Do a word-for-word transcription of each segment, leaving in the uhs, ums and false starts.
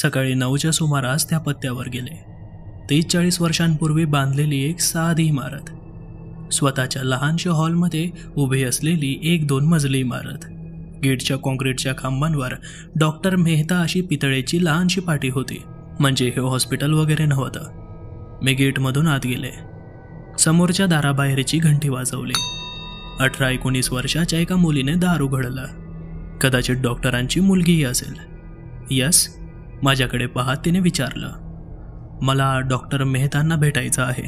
सकाळी नऊच्या सुमारास त्या पत्त्यावर गेले. तीस चाळीस वर्षांपूर्वी बांधलेली एक साधी इमारत, स्वतःच्या लहानशा हॉलमध्ये उभी असलेली एक दोन मजली इमारत. गेटच्या कॉन्क्रीटच्या खांबांवर डॉक्टर मेहता अशी पितळेची लहानशी पाटी होती. म्हणजे हे हॉस्पिटल वगैरे नव्हतं. मी गेटमधून आत गेले. समोरच्या दाराबाहेरची घंटी वाजवली. अठरा एकोणीस वर्षाच्या एका मुलीने दार उघडलं. कदाचित डॉक्टरांची मुलगीही असेल. यस, माझ्याकडे पाहत तिने विचारलं, मला डॉक्टर मेहतांना भेटायचं आहे.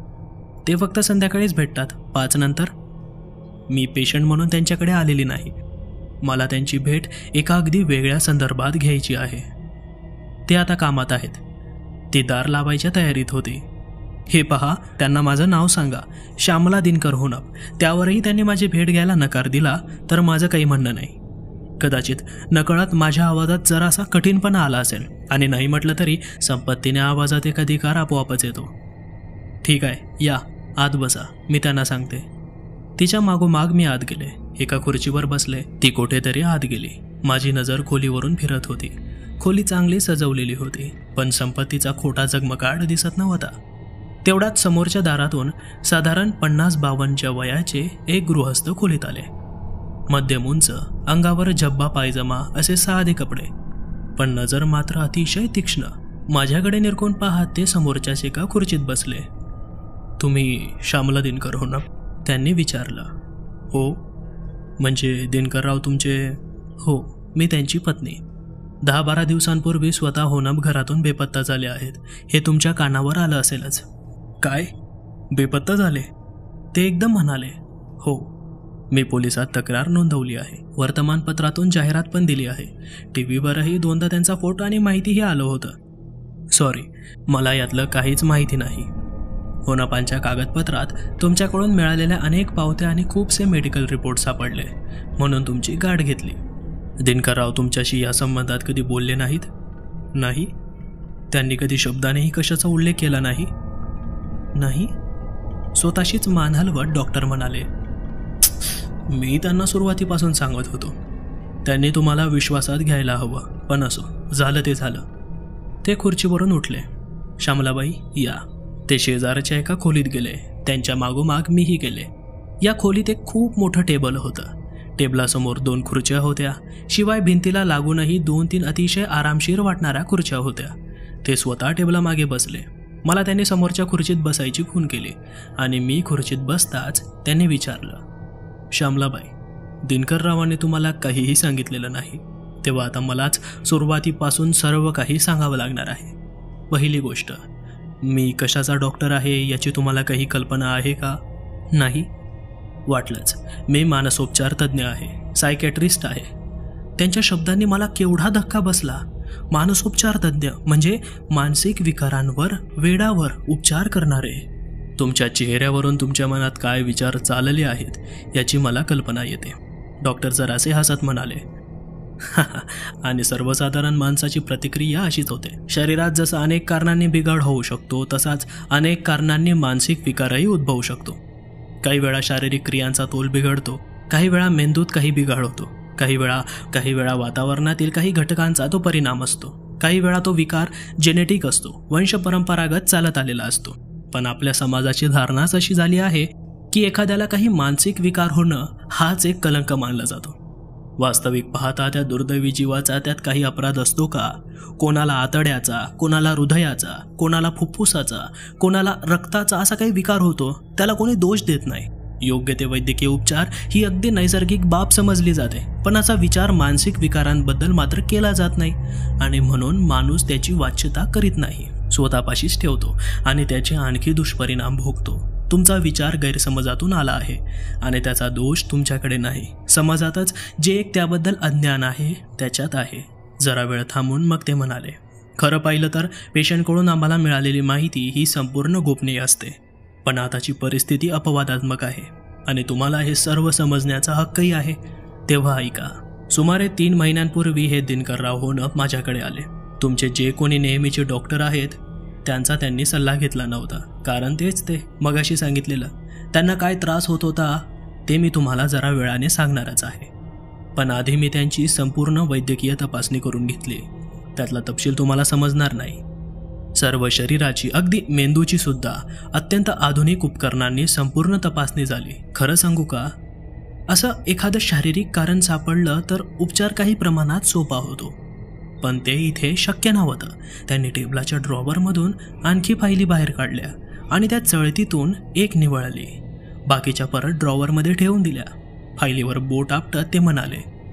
ते फक्त संध्याकाळीच भेटतात, पाच नंतर. मी पेशंट म्हणून त्यांच्याकडे आलेली नाही. मला त्यांची भेट एका अगदी वेगळ्या संदर्भात घ्यायची आहे. ते आता कामात आहेत. ती दार लावायच्या तयारीत होती. हे पहा, त्यांना माझं नाव सांगा, श्यामला दिनकर होनप. त्यावरही त्यांनी माझी भेट घ्यायला नकार दिला तर माझं काही म्हणणं नाही. कदाचित नकळत माझ्या आवाजात जरासा कठीणपणा आला असेल, आणि नाही म्हटलं तरी संपत्तीने आवाजात एक अधिकार आपोआपच येतो. ठीक आहे, या आत बसा, मी त्यांना सांगते. तिच्या मागोमाग मी आत गेले. एका खुर्चीवर बसले. ती कुठेतरी आत गेली. माझी नजर खोलीवरून फिरत होती. खोली चांगली सजवलेली होती, पण संपत्तीचा खोटा जगमगाट दिसत नव्हता. तेवढ्यात समोरच्या दारातून साधारण पन्नास बावन्नच्या वयाचे एक गृहस्थ खोलीत आले. मध्यम उंच, अंगावर जब्बा पायजमा असे साधे कपडे, पण नजर मात्र अतिशय तीक्ष्ण. माझ्याकडे निरखून पाहत ते समोरच्याच एका खुर्चीत बसले. तुम्ही श्यामला दिनकर हो ना? त्यांनी विचारलं. हो. म्हणजे दिनकरराव तुमचे? हो, मी त्यांची पत्नी. दहा बारा दिवसांपूर्वी स्वतः होनप घरातून बेपत्ता झाले आहेत. हे तुमच्या कानावर आलं असेलच. काय? बेपत्ता झाले? ते एकदम म्हणाले. हो, मी पोलिसात तक्रार नोंदवली आहे. वर्तमानपत्रातून जाहिरात पण दिली आहे. टी व्हीवरही दोनदा त्यांचा फोटो आणि माहितीही आलं होतं. सॉरी, मला यातलं काहीच माहिती नाही. होनपांच्या कागदपत्रात तुमच्याकडून मिळालेल्या अनेक पावत्या आणि खूपसे मेडिकल रिपोर्ट सापडले, म्हणून तुमची गाठ घेतली. दिनकरराव तुमच्याशी या संबंधात कधी बोलले नाहीत? नाही. त्यांनी कधी शब्दानेही कशाचा उल्लेख केला नाही? नाही. स्वतःशीच मान हलवत डॉक्टर म्हणाले, मी त्यांना सुरुवातीपासून सांगत होतो. त्यांनी तुम्हाला विश्वासात घ्यायला हवं, पण असो, झालं ते झालं. ते खुर्चीवरून उठले. श्यामलाबाई, या. ते शेजारच्या एका खोलीत गेले. त्यांच्या मागोमाग मीही गेले. या खोलीत एक खूप मोठं टेबल होतं. टेबलासमोर दोन खुर्च्या होत्या. शिवाय भिंतीला लागूनही दोन तीन अतिशय आरामशीर वाटणाऱ्या खुर्च्या होत्या. ते स्वतः टेबलामागे बसले. मला त्यांनी समोरच्या खुर्चीत बसायची खूण केली, आणि मी खुर्चीत बसताच त्यांनी विचारलं, श्यामलाबाई, दिनकररावांनी तुम्हाला काहीही सांगितलेलं नाही, तेव्हा आता मलाच सुरुवातीपासून सर्व काही सांगावं लागणार आहे. पहिली गोष्ट, मी कशाचा डॉक्टर आहे याची तुम्हाला काही कल्पना आहे का? नाही. वाटलंच. मी मानसोपचार तज्ज्ञ आहे, सायकॅट्रिस्ट आहे. त्यांच्या शब्दांनी मला केवढा धक्का बसला. मानसोपचार तज्ज्ञ म्हणजे मानसिक विकारांवर, वेडावर उपचार करणारे. तुमच्या चेहऱ्यावरून तुमच्या मनात काय विचार चालले आहेत याची मला कल्पना येते. डॉक्टर जरासे हसत म्हणाले. आणि सर्वसाधारण माणसाची प्रतिक्रिया अशीच होते. शरीरात जसं अनेक कारणांनी बिघाड होऊ शकतो, तसाच अनेक कारणांनी मानसिक विकारही उद्भवू शकतो. काही वेळा शारीरिक क्रियांचा तोल बिघडतो, काही वेळा मेंदूत काही बिघाड होतो, काही वेळा काही वेळा वातावरणातील काही घटकांचा तो परिणाम असतो, काही वेळा तो विकार जेनेटिक असतो, वंश परंपरागत चालत आलेला असतो. पण आपल्या समाजाची धारणाच अशी झाली आहे की एखाद्याला काही मानसिक विकार होणं हाच एक कलंक मानला जातो. वास्तविक पाहता त्या दुर्दैवी जीवाचा त्यात काही अपराध असतो का? कोणाला आतड्याचा, कोणाला हृदयाचा, कोणाला फुफ्फुसाचा, कोणाला रक्ताचा असा काही विकार होतो, त्याला कोणी दोष देत नाही. योग्य ते वैद्यकीय उपचार ही अगदी नैसर्गिक बाब समजली जाते, पण असा विचार मानसिक विकारांबद्दल मात्र केला जात नाही, आणि म्हणून माणूस त्याची वाच्यता करीत नाही, स्वतःपाशीच ठेवतो आणि त्याचे आणखी दुष्परिणाम भोगतो. तुमचा विचार गैरसमजातून आला आहे आणि त्याचा दोष तुमच्याकडे नाही, समाजातच जे एक त्याबद्दल अज्ञान आहे त्याच्यात आहे. जरा वेळ थांबून मग ते म्हणाले, खरं पाहिलं तर पेशंटकडून आम्हाला मिळालेली माहिती ही संपूर्ण गोपनीय असते, पण आताची परिस्थिती अपवादात्मक आहे आणि तुम्हाला हे सर्व समजण्याचा हक्कही आहे. तेव्हा ऐका. सुमारे तीन महिन्यांपूर्वी हे दिनकरराव होनप माझ्याकडे आले. तुमचे जे कोणी नेहमीचे डॉक्टर आहेत त्यांचा त्यांनी सल्ला घेतला नव्हता, कारण तेच ते मगाशी सांगितलेलं. त्यांना काय त्रास होत होता ते मी तुम्हाला जरा वेळाने सांगणारच आहे, पण आधी मी त्यांची संपूर्ण वैद्यकीय तपासणी करून घेतली. त्यातला तपशील तुम्हाला समजणार नाही. सर्व शरीराची, अगदी मेंदूची सुद्धा अत्यंत आधुनिक उपकरणांनी संपूर्ण तपासणी झाली. खरं सांगू का, असं एखादं शारीरिक कारण सापडलं तर उपचार काही प्रमाणात सोपा होतो, पण ते इथे शक्य नव्हतं. त्यांनी टेबलाच्या ड्रॉवरमधून आणखी फायली बाहेर काढल्या आणि त्या चळतीतून एक निवळली. बाकीच्या परत ड्रॉवरमध्ये ठेवून दिल्या. फायलीवर बोट आपटत ते म्हणाले,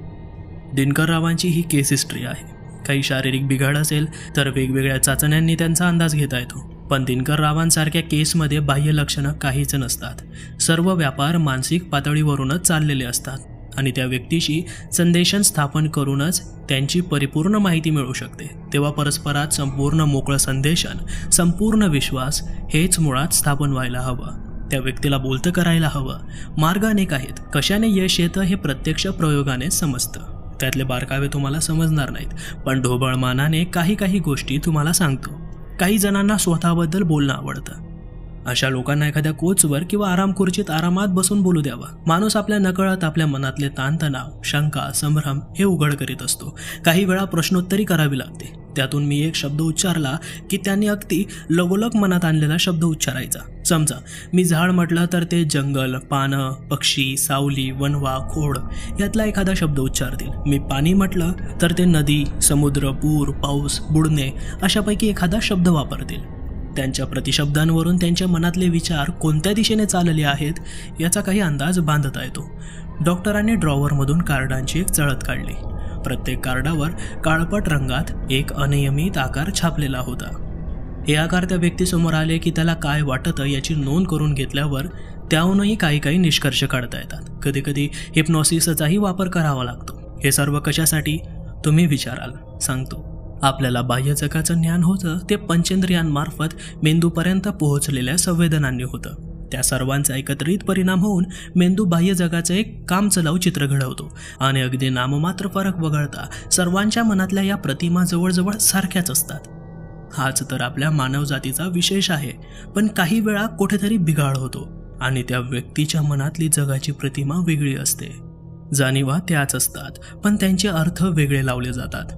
दिनकर रावांची ही केस हिस्ट्री आहे. काही शारीरिक बिघाड असेल तर वेगवेगळ्या चाचण्यांनी त्यांचा अंदाज घेता येतो, पण दिनकर रावांसारख्या केसमध्ये बाह्य लक्षणं काहीच नसतात. सर्व व्यापार मानसिक पातळीवरूनच चाललेले असतात आणि त्या व्यक्तीशी संदेशन स्थापन करूनच त्यांची परिपूर्ण माहिती मिळू शकते. तेव्हा परस्परात संपूर्ण मोकळं संदेशन, संपूर्ण विश्वास हेच मुळात स्थापन व्हायला हवं. त्या व्यक्तीला बोलतं करायला हवं. मार्ग अनेक आहेत. कशाने यश येतं हे प्रत्यक्ष प्रयोगाने समजतं. त्यातले बारकावे तुम्हाला समजणार नाहीत, पण ढोबळ मानाने काही काही गोष्टी तुम्हाला सांगतो. काही जणांना स्वतःबद्दल बोलणं आवडतं. अशा लोकांना एखाद्या कोचवर किंवा आराम खुर्चीत आरामात बसून बोलू द्यावा. माणूस आपल्या नकळत आपल्या मनातले ताणतणाव, शंका, संभ्रम हे उघड करीत असतो. काही वेळा प्रश्नोत्तरी करावी लागते. त्यातून मी एक शब्द उच्चारला की त्यांनी अगदी लगोलग मनात आणलेला शब्द उच्चारायचा. समजा मी झाड म्हटलं तर ते जंगल, पानं, पक्षी, सावली, वनवा, खोड यातला एखादा शब्द उच्चारतील. मी पाणी म्हटलं तर ते नदी, समुद्र, पूर, पाऊस, बुडणे अशापैकी एखादा शब्द वापरतील. त्यांच्या प्रतिशब्दांवरून त्यांच्या मनातले विचार कोणत्या दिशेने चालले आहेत याचा काही अंदाज बांधता येतो. डॉक्टरांनी ड्रॉवरमधून कार्डांची एक चळत काढली. प्रत्येक कार्डावर काळपट रंगात एक अनियमित आकार छापलेला होता. हे आकार त्या व्यक्तीसमोर आले की त्याला काय वाटतं याची नोंद करून घेतल्यावर त्याहूनही काही काही निष्कर्ष काढता येतात. कधी कधी हिप्नॉसिसचाही वापर करावा लागतो. हे सर्व कशासाठी तुम्ही विचाराल, सांगतो. आपल्याला बाह्य जगाचं ज्ञान होतं ते पंचेंद्रियांमार्फत मेंदूपर्यंत पोहोचलेल्या संवेदनांनी होतं. त्या सर्वांचा एकत्रित परिणाम होऊन मेंदू बाह्य जगाचं एक काम चलाऊ चित्र घडवतो आणि अगदी नाममात्र फरक वगळता सर्वांच्या मनातल्या या प्रतिमा जवळजवळ सारख्याच असतात. हाच तर आपल्या मानवजातीचा विशेष आहे. पण काही वेळा कुठेतरी बिघाड होतो आणि त्या व्यक्तीच्या मनातली जगाची प्रतिमा वेगळी असते. जाणीवा त्याच असतात, पण त्यांचे अर्थ वेगळे लावले जातात.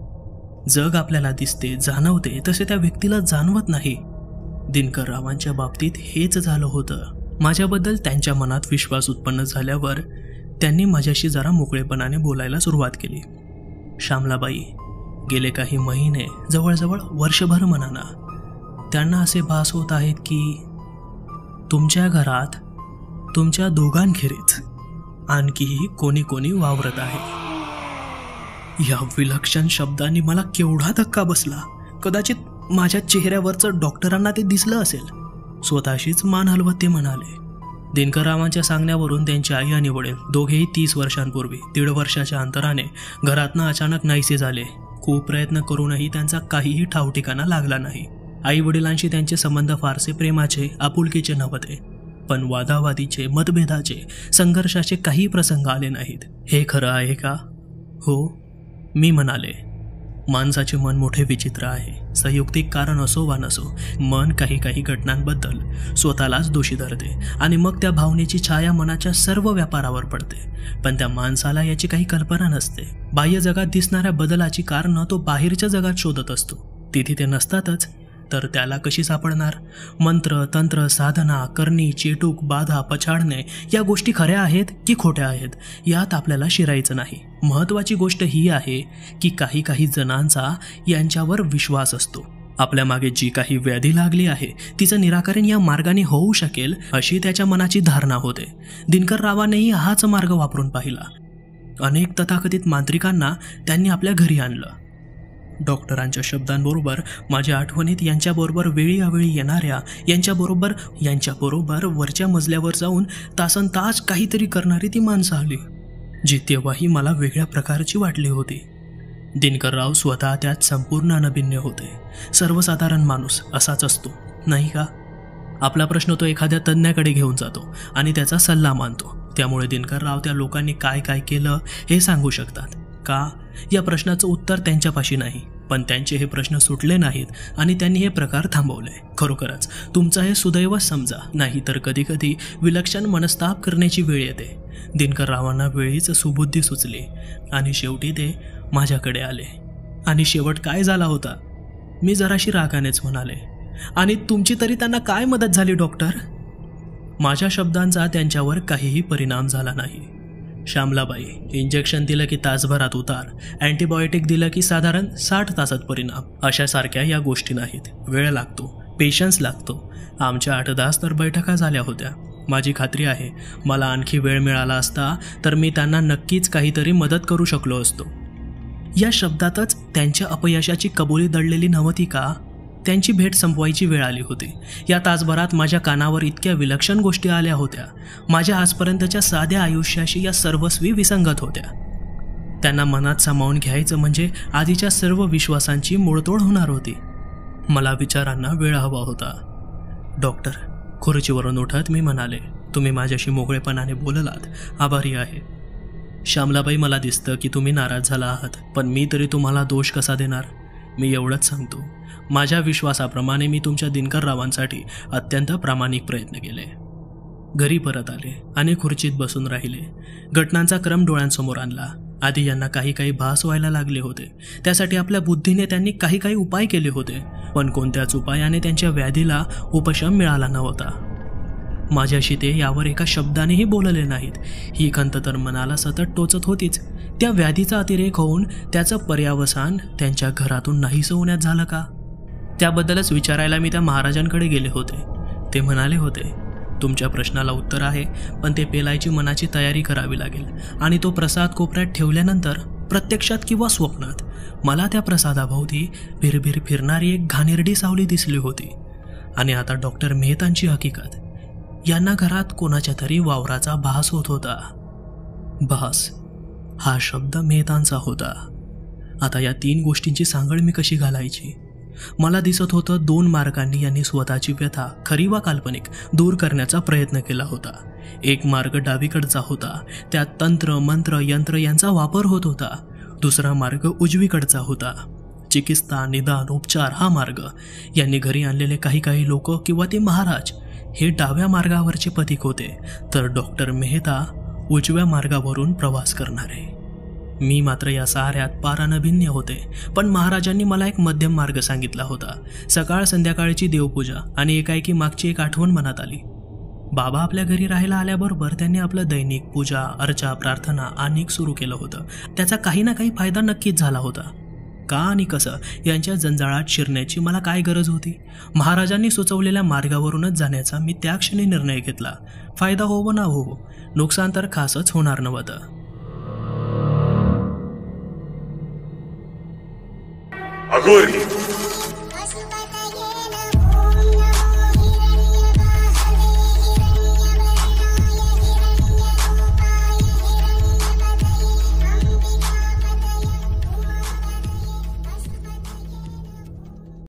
जग आपल्याला दिसते, जाणवते, तसे त्या व्यक्तीला जाणवत नाही. दिनकर रावांच्या बाबतीत हेच झालं होतं. माझ्याबद्दल त्यांच्या मनात विश्वास उत्पन्न झाल्यावर त्यांनी माझ्याशी जरा मोकळेपणाने बोलायला सुरुवात केली. श्यामलाबाई, गेले काही महिने, जवळजवळ वर्षभर म्हणाना, त्यांना असे भास होत आहेत की तुमच्या घरात तुमच्या दोघांखेरीज आणखीही कोणी कोणी वावरत आहे. या विलक्षण शब्दांनी मला केवढा धक्का बसला. कदाचित माझ्या चेहऱ्यावरचं डॉक्टरांना ते दिसलं असेल. स्वतःशीच मान हलवत ते म्हणाले. दिनकर रावांच्या सांगण्यावरून त्यांची आई आणि वडील दोघेही तीस वर्षांपूर्वी दीड वर्षाच्या अंतराने घरातनं अचानक नाहीसे झाले. खूप प्रयत्न करूनही त्यांचा काहीही ठावठिकाणा लागला नाही. आई वडिलांशी त्यांचे संबंध फारसे प्रेमाचे, आपुलकीचे नव्हते, पण वादावादीचे, मतभेदाचे, संघर्षाचे काही प्रसंग आले नाहीत. हे खरं आहे का? हो, मी म्हणाले. माणसाचे मन मोठे विचित्र आहे. संयुक्तिक कारण असो वा नसो, मन काही काही घटनांबद्दल स्वतःलाच दोषी धरते आणि मग त्या भावनेची छाया मनाच्या सर्व व्यापारावर पडते. पण त्या माणसाला याची काही कल्पना नसते. बाह्य जगात दिसणाऱ्या बदलाची कारणं तो बाहेरच्या जगात शोधत असतो. तिथे ते नसतातच, तर त्याला कशी सापडणार? मंत्र, तंत्र, साधना, करणी, चेटूक, बाधा, पछाडणे या गोष्टी खऱ्या आहेत की खोट्या आहेत यात आपल्याला शिरायचं नाही. महत्त्वाची गोष्ट ही आहे की काही काही जणांचा यांच्यावर विश्वास असतो. आपल्या मागे जी काही व्याधी लागली आहे तिचं निराकरण या मार्गाने होऊ शकेल अशी त्याच्या मनाची धारणा होते. दिनकर रावांनीही हाच मार्ग वापरून पाहिला. अनेक तथाकथित मांत्रिकांना त्यांनी आपल्या घरी आणलं. डॉक्टरांच्या शब्दांबरोबर माझ्या आठवणीत यांच्याबरोबर वेळी अवेळी येणाऱ्या, यांच्याबरोबर यांच्याबरोबर वरच्या मजल्यावर जाऊन तासन तास काहीतरी करणारी ती माणसं आली, जी तेव्हाही मला वेगळ्या प्रकारची वाटली होती. दिनकरराव स्वतः त्यात संपूर्ण अनभिज्ञ होते. सर्वसाधारण माणूस असाच असतो, नाही का? आपला प्रश्न तो एखाद्या तज्ज्ञाकडे घेऊन जातो आणि त्याचा सल्ला मानतो. त्यामुळे दिनकरराव त्या लोकांनी काय काय केलं हे सांगू शकतात. का? या प्रश्नाचं उत्तर त्यांच्यापाशी नाही, पण त्यांचे हे प्रश्न सुटले नाहीत आणि त्यांनी हे प्रकार थांबवले. खरोखरच तुमचं हे सुदैव समजा, नाही तर कधी कधी विलक्षण मनस्ताप करण्याची वेळ येते. दिनकर रावांना वेळीच सुबुद्धी सुचली आणि शेवटी ते माझ्याकडे आले आणि शेवट काय झाला होता? मी जराशी रागानेच म्हणाले. आणि तुमची तरी त्यांना काय मदत झाली डॉक्टर? माझ्या शब्दांचा त्यांच्यावर काहीही परिणाम झाला नाही. श्यामलाबाई, इंजेक्शन दिलं की तासभरात उतार, अँटीबायोटिक दिलं की साधारण साठ तासात परिणाम, अशासारख्या या गोष्टी नाहीत. वेळ लागतो, पेशन्स लागतो. आमच्या आठ दहाच तर बैठका झाल्या होत्या. माझी खात्री आहे मला आणखी वेळ मिळाला असता तर मी त्यांना नक्कीच काहीतरी मदत करू शकलो असतो. या शब्दातच त्यांच्या अपयशाची कबुली दडलेली नव्हती का? त्यांची भेट संपवायची वेळ आली होती. या तासभरात माझ्या कानावर इतक्या विलक्षण गोष्टी आल्या होत्या. माझ्या आजपर्यंतच्या साध्या आयुष्याशी या सर्वस्वी विसंगत होत्या. त्यांना मनात सामावून घ्यायचं म्हणजे आधीच्या सर्व विश्वासांची मोडतोड होणार होती. मला विचारांना वेळ हवा होता. डॉक्टर, खुर्चीवरून उठत मी म्हणाले, तुम्ही माझ्याशी मोकळेपणाने बोललात, आभारी आहे. श्यामलाबाई, मला दिसतं की तुम्ही नाराज झाला आहात, पण मी तरी तुम्हाला दोष कसा देणार? मी एवढंच सांगतो, माझ्या विश्वासाप्रमाणे मी तुमच्या दिनकररावांसाठी अत्यंत प्रामाणिक प्रयत्न केले. घरी परत आले आणि खुर्चीत बसून राहिले. घटनांचा क्रम डोळ्यांसमोर आणला. आधी यांना काही काही भास व्हायला लागले होते. त्यासाठी आपल्या बुद्धीने त्यांनी काही काही उपाय केले होते, पण कोणत्याच उपायाने त्यांच्या व्याधीला उपशम मिळाला नव्हता. माझ्याशी ते यावर एका शब्दानेही बोलले नाहीत. ही खंत तर मनाला सतत टोचत होतीच. त्या व्याधीचा अतिरेक होऊन त्याचं पर्यावसान त्यांच्या घरातून नाहीसं होण्यात झालं का? त्याबद्दलच विचारायला मी त्या महाराजांकडे गेले होते. ते म्हणाले होते, तुमच्या प्रश्नाला उत्तर आहे, पण ते पेलायची मनाची तयारी करावी लागेल. आणि तो प्रसाद कोपऱ्यात ठेवल्यानंतर प्रत्यक्षात किंवा स्वप्नात मला त्या प्रसादाभोवती भिरभिर फिरणारी एक घाणेरडी सावली दिसली होती. आणि आता डॉक्टर मेहतांची हकीकत. यांना घरात कोणाच्या तरी वावराचा भास होत होता. भास हा शब्द मेहतांचा होता. आता या तीन गोष्टींची सांगड मी कशी घालायची? मला दिसत होतं दोन मार्गांनी यांनी स्वतःची व्यथा, खरी वा काल्पनिक, दूर करण्याचा प्रयत्न केला होता. एक मार्ग डावीकडचा होता, त्यात तंत्र, मंत्र, यंत्र यांचा वापर होत होता. दुसरा मार्ग उजवीकडचा होता, चिकित्सा, निदान, उपचार हा मार्ग. यांनी घरी आणलेले काही काही लोक किंवा ते महाराज हे डाव्या मार्गावरचे पथिक होते, तर डॉक्टर मेहता उजव्या मार्गावरून प्रवास करणारे. मी मात्र या साऱ्यात पार अनभिज्ञ होते. पण महाराजांनी मला एक मध्यम मार्ग सांगितला होता. सकाळ संध्याकाळची देवपूजा आणि एकाएकी मागची एक आठवण मनात आली. बाबा आपल्या घरी राहायला आल्याबरोबर त्यांनी आपलं दैनिक पूजा, अर्चा, प्रार्थना अनेक सुरू केलं होतं. त्याचा काही ना काही फायदा नक्कीच झाला होता. का आणि कसं यांच्या जंजाळात शिरण्याची मला काय गरज होती? महाराजांनी सुचवलेल्या मार्गावरूनच जाण्याचा मी त्या क्षणी निर्णय घेतला. फायदा होवो ना होवो, नुकसान तर खासच होणार नव्हतं. अघोरी